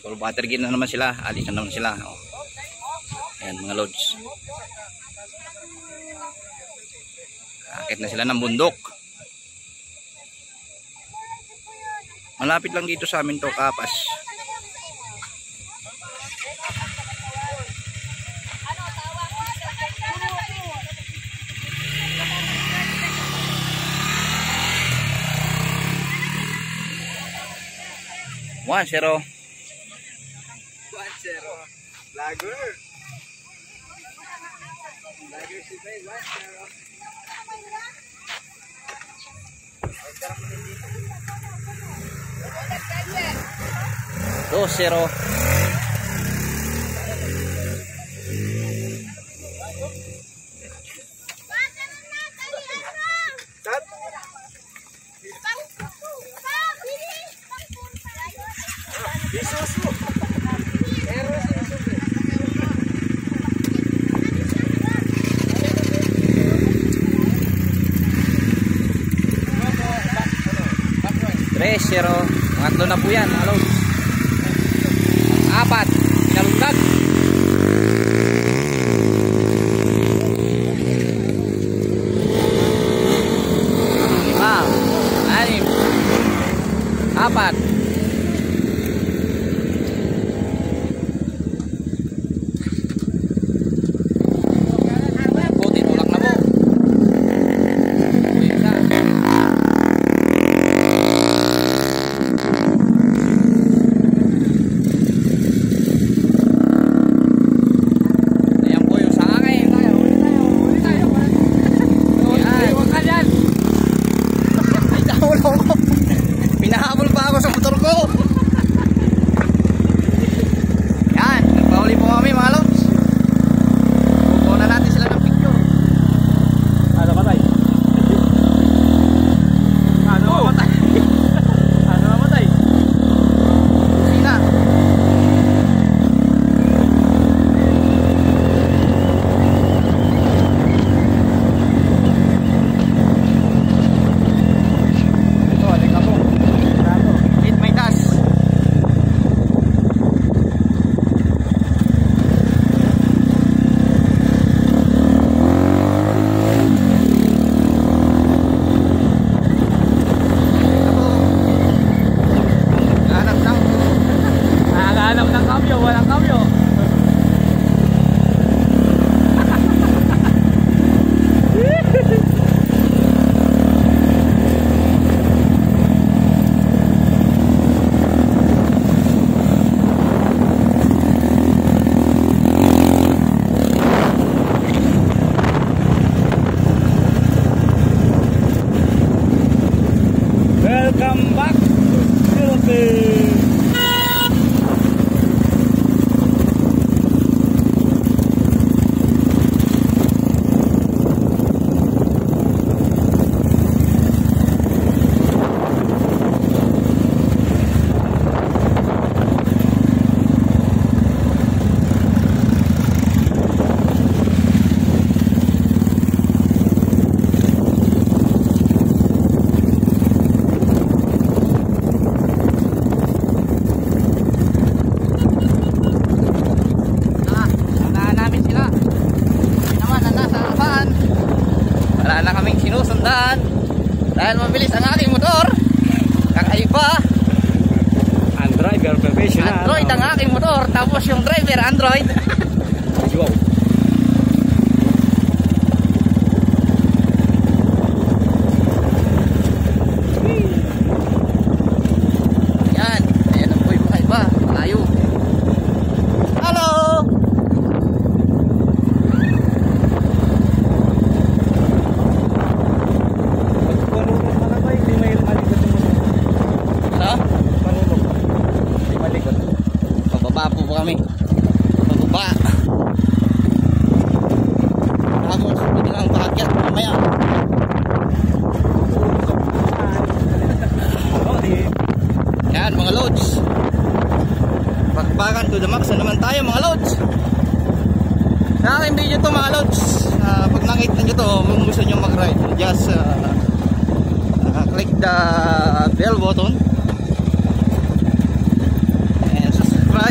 Full battery gear na naman sila. Alis na naman sila. Oh. Ayan mga lods. Akit na sila ng bundok. Malapit lang dito sa amin to, Kapas. One zero. Lager. Lager si Bay, 1-0. 2-0. Zero. Pangatlo na po yan mga lods. 4 pinalundag. 5 6 4. Pinahabol pa ako sa motor ko. Yan, nagpahuli po kami mga lods. Kukuha na natin sila ng picture. Ano matay? Ano matay? Ano matay? Sina. Walang kamyo. Welcome back to Philippines. Wala na kaming sinusundan dahil mabilis ang aking motor. Kakaiba. Android professional. Android ang aking motor, tapos yung driver Android. Wow. Yan, ayan ang boy kakaiba. Malayo. Hello. Pababa po kami. Pababa. Tapos pwede lang paakyat mamaya. Yan mga loads. Bakbakan to the max na naman tayo mga loads. Sa aking video to mga loads. Pag nakita nyo to, kung gusto nyo mag-ride, just click the bell button.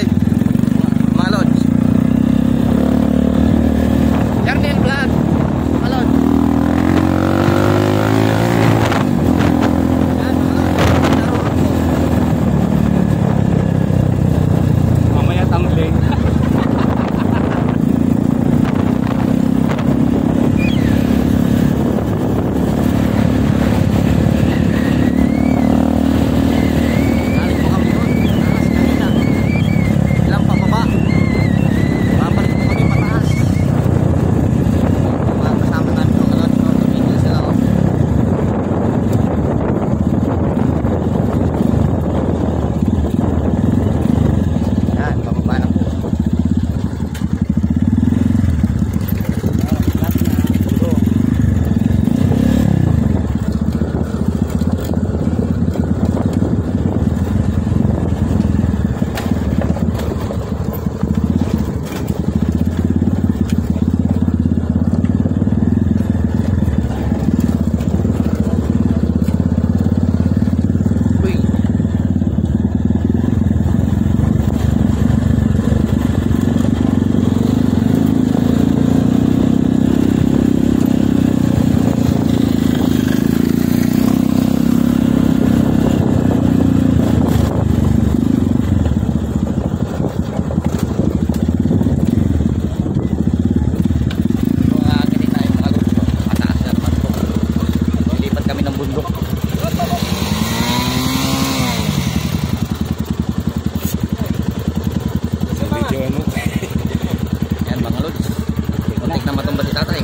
Medyo ano. Yan mga lods. Kuntik na matumba si tatay.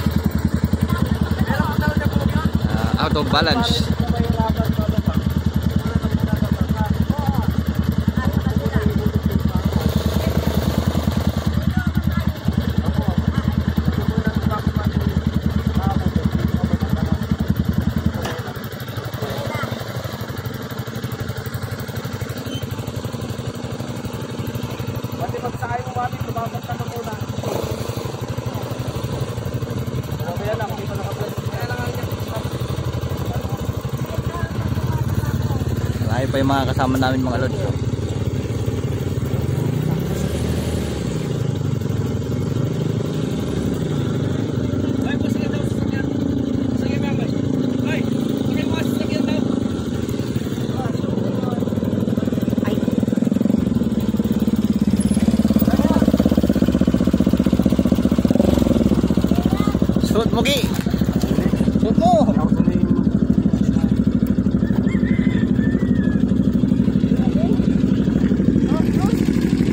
Out of balance. Marami pa yung mga kasama namin mga lods. Suot mo ki.